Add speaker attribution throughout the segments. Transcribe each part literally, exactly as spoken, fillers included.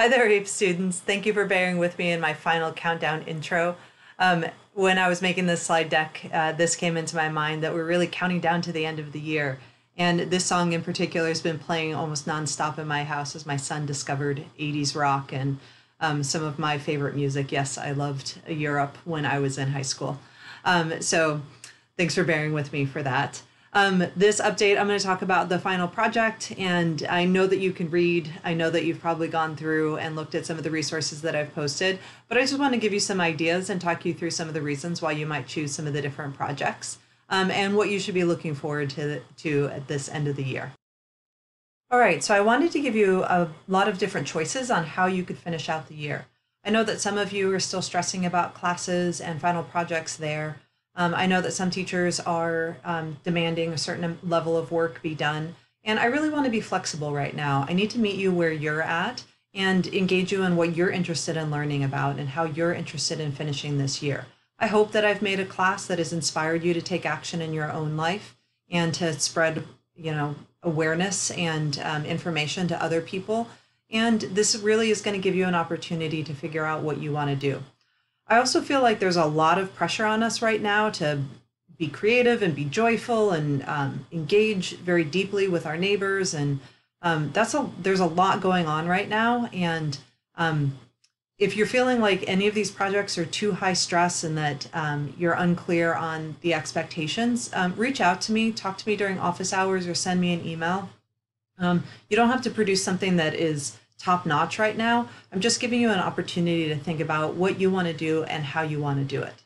Speaker 1: Hi there, A P E students. Thank you for bearing with me in my final countdown intro. Um, when I was making this slide deck, uh, this came into my mind that we're really counting down to the end of the year. And this song in particular has been playing almost nonstop in my house as my son discovered eighties rock and um, some of my favorite music. Yes, I loved Europe when I was in high school. Um, so thanks for bearing with me for that. Um, this update, I'm going to talk about the final project, and I know that you can read. I know that you've probably gone through and looked at some of the resources that I've posted, but I just want to give you some ideas and talk you through some of the reasons why you might choose some of the different projects um, and what you should be looking forward to, to at this end of the year. All right, so I wanted to give you a lot of different choices on how you could finish out the year. I know that some of you are still stressing about classes and final projects there. Um, I know that some teachers are um, demanding a certain level of work be done, and I really want to be flexible right now. I need to meet you where you're at and engage you in what you're interested in learning about and how you're interested in finishing this year. I hope that I've made a class that has inspired you to take action in your own life and to spread, you know, awareness and um, information to other people. And this really is going to give you an opportunity to figure out what you want to do. I also feel like there's a lot of pressure on us right now to be creative and be joyful and um, engage very deeply with our neighbors. And um, that's a there's a lot going on right now. And um, if you're feeling like any of these projects are too high stress and that um, you're unclear on the expectations, um, reach out to me, talk to me during office hours, or send me an email. Um, you don't have to produce something that is top notch right now. I'm just giving you an opportunity to think about what you want to do and how you want to do it.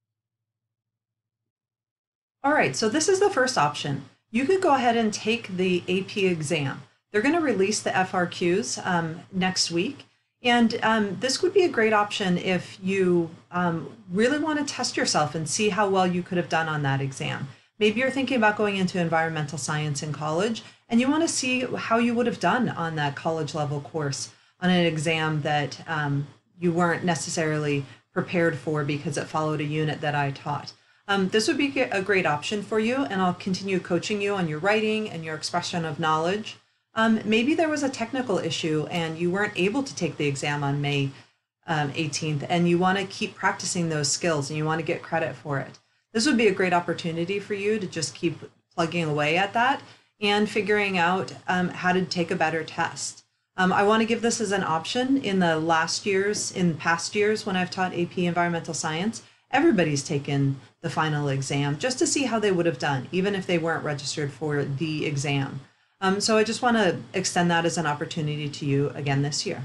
Speaker 1: All right, so this is the first option. You could go ahead and take the A P exam. They're going to release the F R Qs um, next week. And um, this would be a great option if you um, really want to test yourself and see how well you could have done on that exam. Maybe you're thinking about going into environmental science in college, and you want to see how you would have done on that college level course on an exam that um, you weren't necessarily prepared for because it followed a unit that I taught. Um, this would be a great option for you, and I'll continue coaching you on your writing and your expression of knowledge. Um, maybe there was a technical issue and you weren't able to take the exam on May um, eighteenth, and you want to keep practicing those skills and you want to get credit for it. This would be a great opportunity for you to just keep plugging away at that and figuring out um, how to take a better test. Um, I want to give this as an option in the last years, in past years when I've taught A P Environmental Science. Everybody's taken the final exam just to see how they would have done, even if they weren't registered for the exam. Um, so I just want to extend that as an opportunity to you again this year.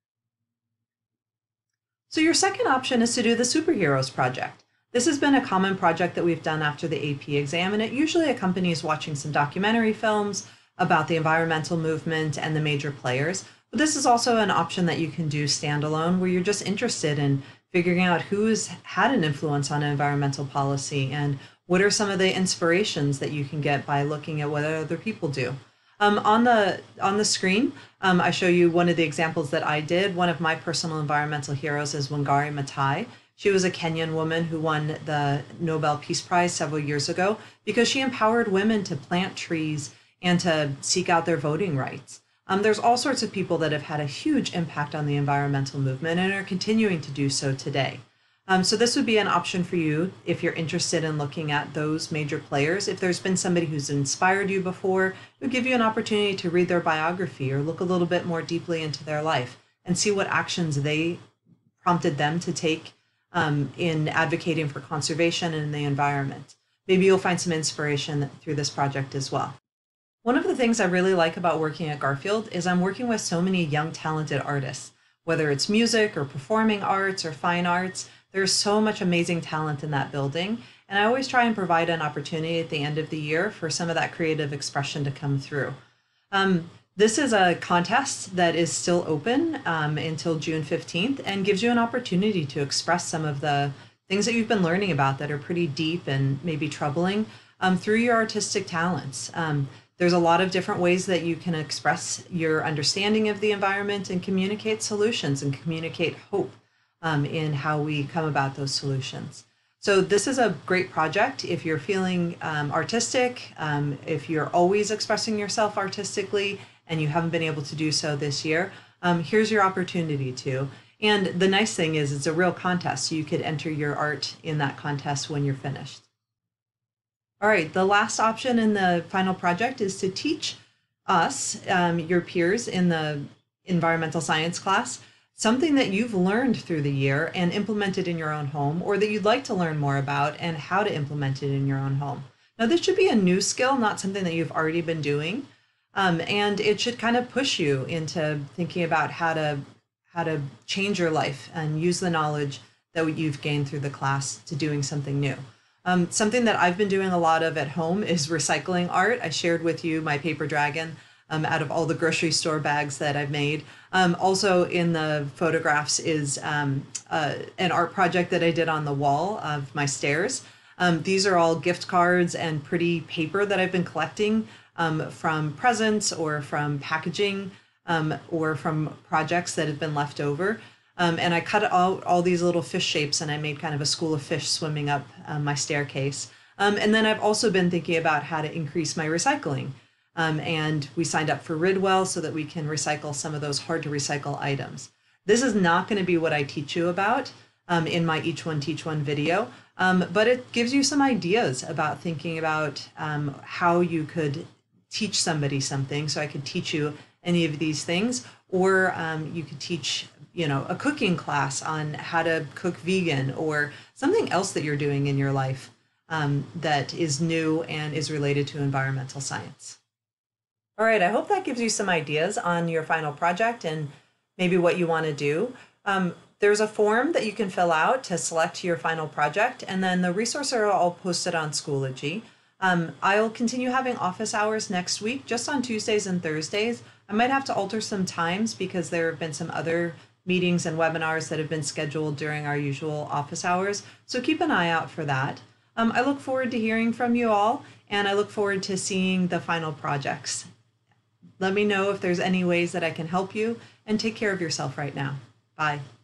Speaker 1: So your second option is to do the Superheroes Project. This has been a common project that we've done after the A P exam, and it usually accompanies watching some documentary films about the environmental movement and the major players. But this is also an option that you can do standalone, where you're just interested in figuring out who's had an influence on environmental policy and what are some of the inspirations that you can get by looking at what other people do. Um, on the on the screen, um, I show you one of the examples that I did. One of my personal environmental heroes is Wangari Maathai. She was a Kenyan woman who won the Nobel Peace Prize several years ago because she empowered women to plant trees and to seek out their voting rights. Um, there's all sorts of people that have had a huge impact on the environmental movement and are continuing to do so today. Um, so this would be an option for you if you're interested in looking at those major players. If there's been somebody who's inspired you before, it would give you an opportunity to read their biography or look a little bit more deeply into their life and see what actions they prompted them to take um, in advocating for conservation and the environment. Maybe you'll find some inspiration through this project as well. One of the things I really like about working at Garfield is I'm working with so many young, talented artists, whether it's music or performing arts or fine arts. There's so much amazing talent in that building, and I always try and provide an opportunity at the end of the year for some of that creative expression to come through. Um, this is a contest that is still open um, until June fifteenth and gives you an opportunity to express some of the things that you've been learning about that are pretty deep and maybe troubling um, through your artistic talents. Um, there's a lot of different ways that you can express your understanding of the environment and communicate solutions and communicate hope Um, in how we come about those solutions. So this is a great project if you're feeling um, artistic, um, if you're always expressing yourself artistically and you haven't been able to do so this year. um, here's your opportunity to. And the nice thing is it's a real contest, so you could enter your art in that contest when you're finished. All right, the last option in the final project is to teach us, um, your peers in the environmental science class, something that you've learned through the year and implemented in your own home, or that you'd like to learn more about and how to implement it in your own home. Now, this should be a new skill, not something that you've already been doing. Um, and it should kind of push you into thinking about how to how to change your life and use the knowledge that you've gained through the class to doing something new. Um, something that I've been doing a lot of at home is recycling art. I shared with you my paper dragon um, out of all the grocery store bags that I've made. Um, also in the photographs is um, uh, an art project that I did on the wall of my stairs. Um, these are all gift cards and pretty paper that I've been collecting um, from presents or from packaging um, or from projects that have been left over. Um, and I cut out all these little fish shapes and I made kind of a school of fish swimming up um, my staircase. Um, and then I've also been thinking about how to increase my recycling. Um, and we signed up for Ridwell so that we can recycle some of those hard to recycle items. This is not going to be what I teach you about um, in my Each One Teach One video, um, but it gives you some ideas about thinking about um, how you could teach somebody something. So I could teach you any of these things, or um, you could teach, you know, a cooking class on how to cook vegan, or something else that you're doing in your life um, that is new and is related to environmental science. All right, I hope that gives you some ideas on your final project and maybe what you want to do. Um, there's a form that you can fill out to select your final project, and then the resources are all posted on Schoology. Um, I'll continue having office hours next week, just on Tuesdays and Thursdays. I might have to alter some times because there have been some other meetings and webinars that have been scheduled during our usual office hours, so keep an eye out for that. Um, I look forward to hearing from you all, and I look forward to seeing the final projects. Let me know if there's any ways that I can help you, and take care of yourself right now. Bye.